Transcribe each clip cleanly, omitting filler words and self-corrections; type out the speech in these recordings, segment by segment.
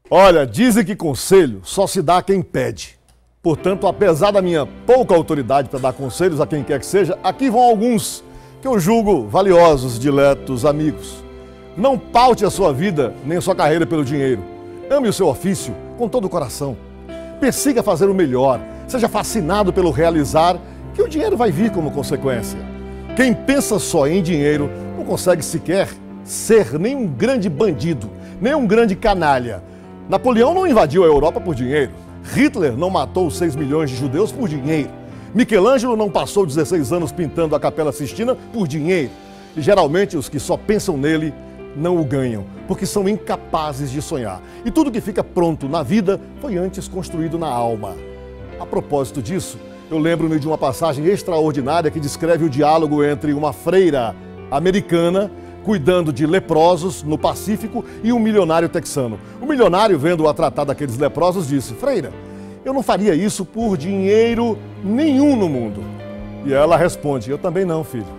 Olha, dizem que conselho só se dá a quem pede. Portanto, apesar da minha pouca autoridade para dar conselhos a quem quer que seja, aqui vão alguns que eu julgo valiosos, diletos amigos. Não paute a sua vida nem a sua carreira pelo dinheiro. Ame o seu ofício com todo o coração. Persiga fazer o melhor. Seja fascinado pelo realizar, que o dinheiro vai vir como consequência. Quem pensa só em dinheiro não consegue sequer ser nem um grande bandido, nem um grande canalha. Napoleão não invadiu a Europa por dinheiro. Hitler não matou 6 milhões de judeus por dinheiro. Michelangelo não passou 16 anos pintando a Capela Sistina por dinheiro. E geralmente os que só pensam nele não o ganham, porque são incapazes de sonhar. E tudo que fica pronto na vida foi antes construído na alma. A propósito disso, eu lembro-me de uma passagem extraordinária que descreve o diálogo entre uma freira americana cuidando de leprosos no Pacífico e um milionário texano. O milionário, vendo-a tratar daqueles leprosos, disse: "Freira, eu não faria isso por dinheiro nenhum no mundo." E ela responde: "Eu também não, filho.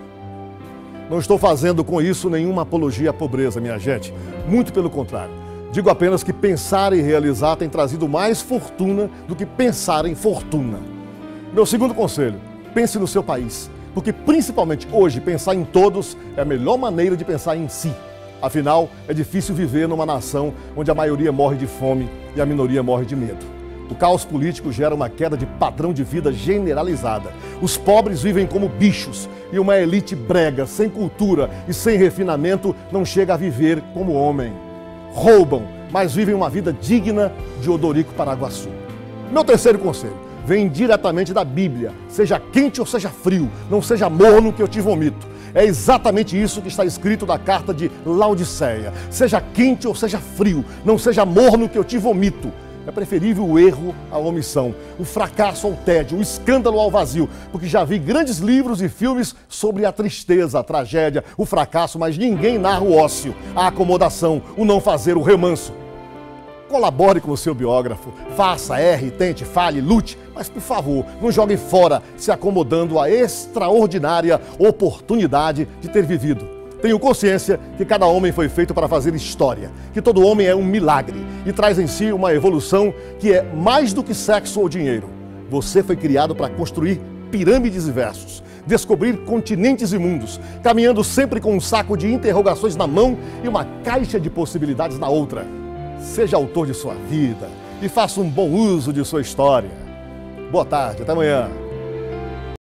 Não estou fazendo com isso nenhuma apologia à pobreza, minha gente. Muito pelo contrário. Digo apenas que pensar e realizar tem trazido mais fortuna do que pensar em fortuna." Meu segundo conselho: pense no seu país. Porque principalmente hoje, pensar em todos é a melhor maneira de pensar em si. Afinal, é difícil viver numa nação onde a maioria morre de fome e a minoria morre de medo. O caos político gera uma queda de padrão de vida generalizada. Os pobres vivem como bichos e uma elite brega, sem cultura e sem refinamento, não chega a viver como homem. Roubam, mas vivem uma vida digna de Odorico Paraguaçu. Meu terceiro conselho vem diretamente da Bíblia. Seja quente ou seja frio, não seja morno que eu te vomito. É exatamente isso que está escrito na carta de Laodiceia. Seja quente ou seja frio, não seja morno que eu te vomito. É preferível o erro à omissão, o fracasso ao tédio, o escândalo ao vazio, porque já vi grandes livros e filmes sobre a tristeza, a tragédia, o fracasso, mas ninguém narra o ócio, a acomodação, o não fazer, o remanso. Colabore com o seu biógrafo, faça, erre, tente, falhe, lute, mas por favor, não jogue fora se acomodando a extraordinária oportunidade de ter vivido. Tenho consciência que cada homem foi feito para fazer história, que todo homem é um milagre e traz em si uma evolução que é mais do que sexo ou dinheiro. Você foi criado para construir pirâmides e versos, descobrir continentes e mundos, caminhando sempre com um saco de interrogações na mão e uma caixa de possibilidades na outra. Seja autor de sua vida e faça um bom uso de sua história. Boa tarde, até amanhã.